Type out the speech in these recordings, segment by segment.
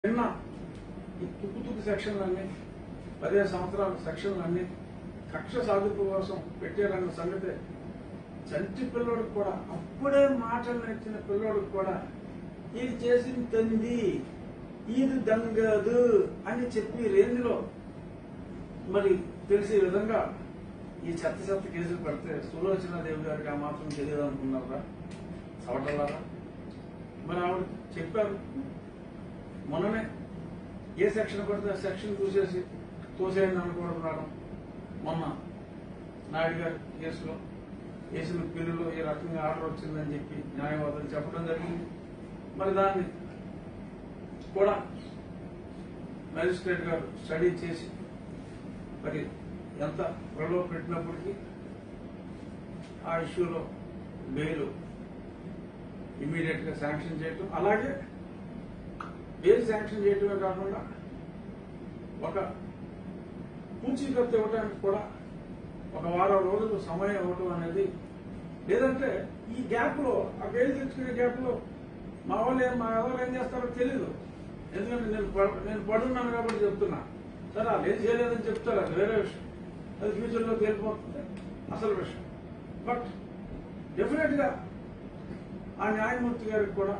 నిన్న ఈ తుక్కు సెక్షన్లన్నీ 15 సంవత్సరాల సెక్షన్లన్నీ కక్ష సాధింపు కోసం పెట్టారన్న సంగతి చంటి పిల్లోడికి కూడా అప్పుడే మాటలు నేర్చిన పిల్లోడికి కూడా ఇది చేసింది తంది ఇది దంగదు అని చెప్పి రేంజ్లో మరి తెలిసే విధంగా ఈ చెత్త కేసులు పెడితే సులోచనాదేవి గారికి ఆ మాత్రం తెలియదు అనుకున్నారా సవటలారా? మరి ఆవిడ చెప్పారు మొన్ననే ఏ సెక్షన్ పడితే ఆ సెక్షన్ చూసేసి తోసేయండి అనుకుంటున్నాడు. మొన్న నాయుడు గారి కేసులో వేసిన పిల్లులో ఈ రకంగా ఆర్డర్ వచ్చిందని చెప్పి న్యాయవాదులు చెప్పడం జరిగింది. మరి దాన్ని కూడా మ్యాజిస్ట్రేట్ గారు స్టడీ చేసి మరి ఎంత ప్రలోభ పెట్టినప్పటికీ ఆ ఇష్యూలో బెయిల్ ఇమ్మీడియట్ గా శాంక్షన్ చేయటం, అలాగే బెయిల్ శాంక్షన్ చేయటమే కాకుండా ఒక పూచీకత్తు ఇవ్వడానికి కూడా ఒక వారం రోజులు సమయం ఇవ్వటం అనేది, లేదంటే ఈ గ్యాప్ లో ఆ బెయిల్ తెచ్చుకునే గ్యాప్ లో మా ఎవరు ఏం చేస్తారో తెలీదు. ఎందుకంటే నేను పడున్నాను కాబట్టి చెప్తున్నా. సరే వాళ్ళు ఏం చేయలేదని చెప్తారు, అది వేరే విషయం, అది ఫ్యూచర్ లో తేలిపోతుంది అసలు విషయం. బట్ డెఫినెట్ గా ఆ న్యాయమూర్తి గారికి కూడా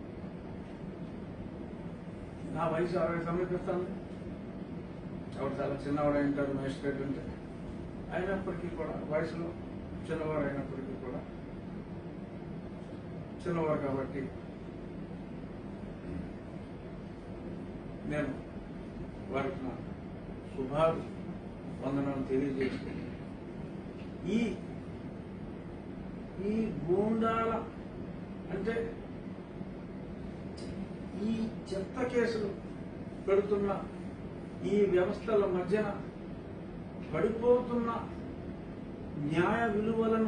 నా వయసు 60 సమీపిస్తాను. ఆవిడ చాలా చిన్నవాడు ఉంటారు మ్యాజిస్ట్రేట్ అంటే, అయినప్పటికీ కూడా వయసులో చిన్నవాడు అయినప్పటికీ కూడా చిన్నవాడు కాబట్టి నేను వారికి నా శుభావందనాలు తెలియజేసి ఈ గూండాల అంటే ఈ చెత్త కేసులు పెడుతున్న ఈ వ్యవస్థల మధ్యన పడిపోతున్న న్యాయ విలువలను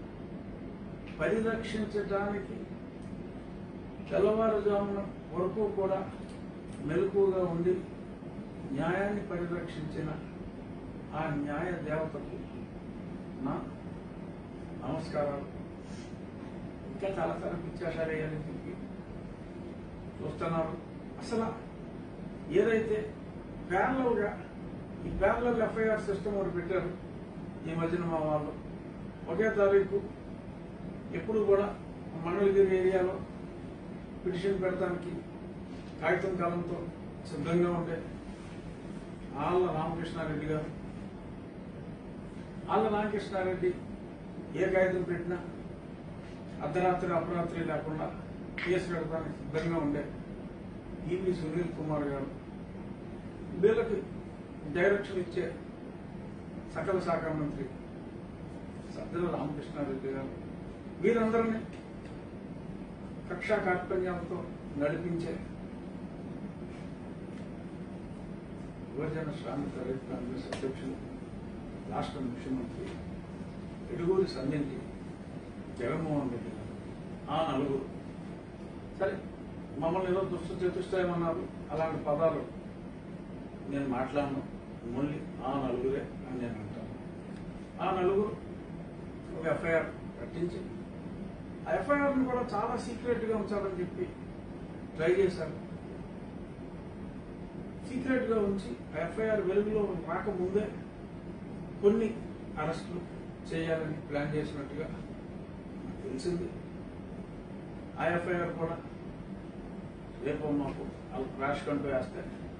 పరిరక్షించడానికి తెల్లవారుజామున వరకు కూడా మెలకువగా ఉండి న్యాయాన్ని పరిరక్షించిన ఆ న్యాయ దేవతకు నా నమస్కారాలు. ఇంకా చాలాసార్లు పిచ్చాశాలు వేయాలని చెప్పి చూస్తున్నారు. అసలు ఏదైతే ప్యారలల్గా ఈ ప్యారలల్ ఎఫ్ఐఆర్ సిస్టమ్ ఒకటి పెట్టారు ఈ మధ్యన మా వాళ్ళు, ఒకే తారీఖు ఎప్పుడు కూడా మంగళగిరి ఏరియాలో పిటిషన్ పెడతానికి కాగితం కాలంతో సిద్ధంగా ఉండే ఆళ్ళ రామకృష్ణారెడ్డి గారు, ఆళ్ళ రామకృష్ణారెడ్డి ఏ కాగితం పెట్టినా అర్ధరాత్రి అపరాత్రి లేకుండా కేసు పెడతానికి సిద్ధంగా ఉండే ఈవి సునీల్ కుమార్ గారు, వీళ్ళకి డైరెక్షన్ ఇచ్చే సకల శాఖ మంత్రి సజ్జల రామకృష్ణారెడ్డి గారు, వీరందరినీ కక్షా కార్పణ్యాలతో నడిపించే యువజన శ్రామిక రైతు కాంగ్రెస్ అధ్యక్షులు రాష్ట్ర ముఖ్యమంత్రి ఎడుగూరి సంజయ్ జగన్మోహన్ రెడ్డి గారు, ఆ నలుగురు సరే మమ్మల్ని ఏదో చతుష్టయమన్నారు. అలాంటి పదాలు నేను మాట్లాడను, మళ్ళీ ఆ నలుగురే అని నేను అంటాను. ఆ నలుగురు ఒక ఎఫ్ఐఆర్ కట్టించి ఆ ఎఫ్ఐఆర్ని కూడా చాలా సీక్రెట్ గా ఉంచాలని చెప్పి ట్రై చేశారు. సీక్రెట్ గా ఉంచి ఆ ఎఫ్ఐఆర్ వెలుగులో రాకముందే కొన్ని అరెస్టులు చేయాలని ప్లాన్ చేసినట్టుగా నాకు తెలిసింది. ఆ ఎఫ్ఐఆర్ కూడా రేపు మాకు వాళ్ళు క్రాష్ కంటూ వేస్తే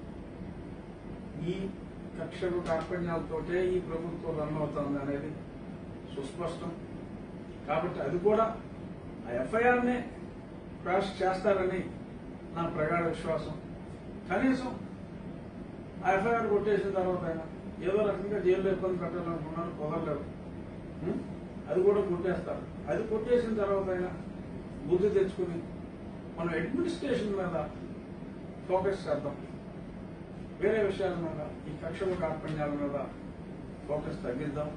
ఈ కక్షలు కార్పణ్యాలతోటే ఈ ప్రభుత్వం రన్ అవుతుంది అనేది సుస్పష్టం. కాబట్టి అది కూడా ఆ ఎఫ్ఐఆర్నే క్రాష్ చేస్తారని నా ప్రగాఢ విశ్వాసం. కనీసం ఆ ఎఫ్ఐఆర్ కొట్టేసిన తర్వాత అయినా ఏదో రకంగా జైల్లో ఇబ్బంది పెట్టాలనుకున్నారు, కుదరలేదు. అది కూడా కొట్టేస్తారు. అది కొట్టేసిన తర్వాత అయినా బుద్ధి తెచ్చుకుని మనం అడ్మినిస్ట్రేషన్ మీద ఫోకస్ చేద్దాం, వేరే విషయాల మీద ఈ కక్షల కార్పణ్యాల మీద ఫోకస్ తగ్గిద్దాం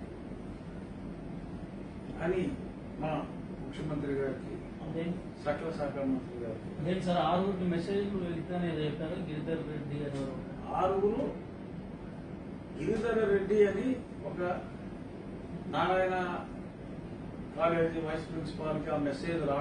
అని మా ముఖ్యమంత్రి గారికి, సకల శాఖ మంత్రి గారికి సార్ 6 మెసేజ్లు వెళ్తానే చెప్పారు. గిరిధర్ రెడ్డి గారు 6 గిరిధర్ రెడ్డి అని ఒక నారాయణ కాలేజీ వైస్ ప్రిన్సిపాల్ కి ఆ మెసేజ్